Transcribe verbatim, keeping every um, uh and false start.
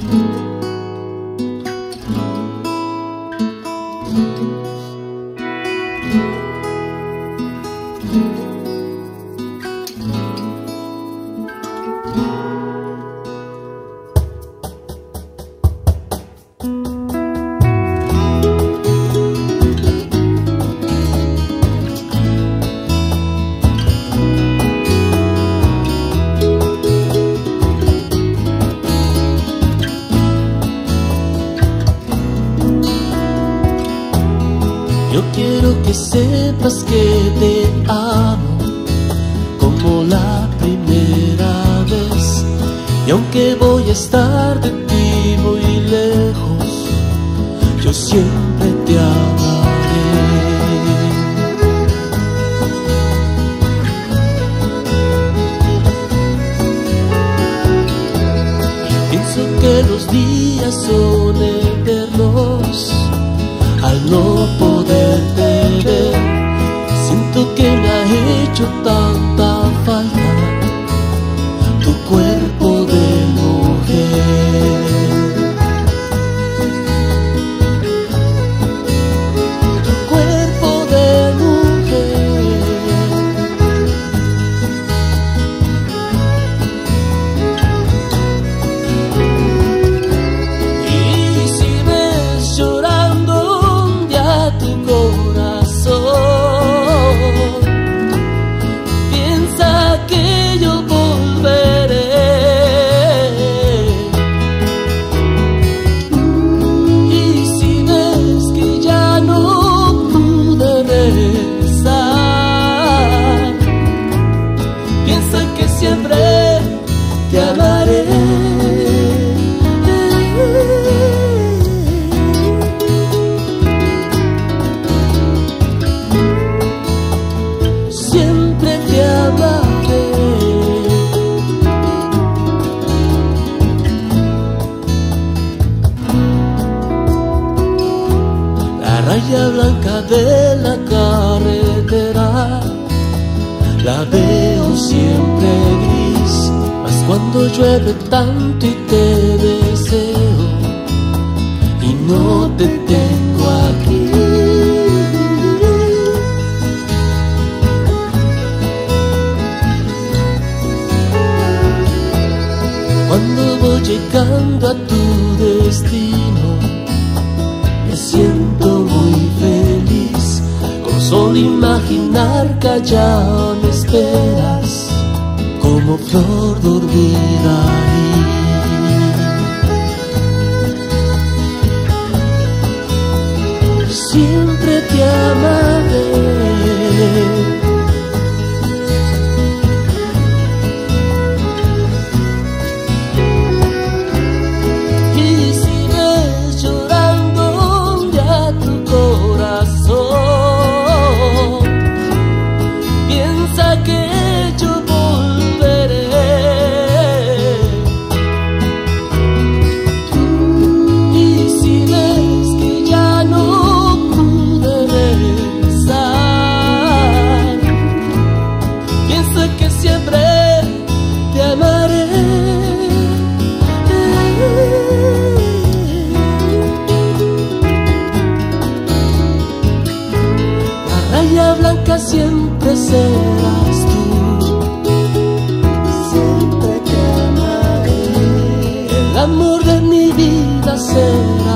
Yo quiero que sepas que te amo como la primera vez. Y aunque voy a estar de ti muy lejos, yo siempre te amaré. Pienso que los días son eternos al no poderte ver. Siento que me ha hecho tanta falta tu cuerpo de mujer. Tu cuerpo de mujer. Y si ves llorando tu corazón, piensa que yo volveré. Y si ves que ya no pude regresar, piensa que siempre te amaré. La raya blanca de la carretera la veo siempre gris, mas cuando llueve tanto y te deseo y no te tengo aquí. Cuando voy llegando a tu destino, me siento muy feliz, con solo imaginar que allá me esperas, como flor dormida ahí. Siempre te amaré. Blanca siempre serás tú, siempre te amaré. El amor de mi vida será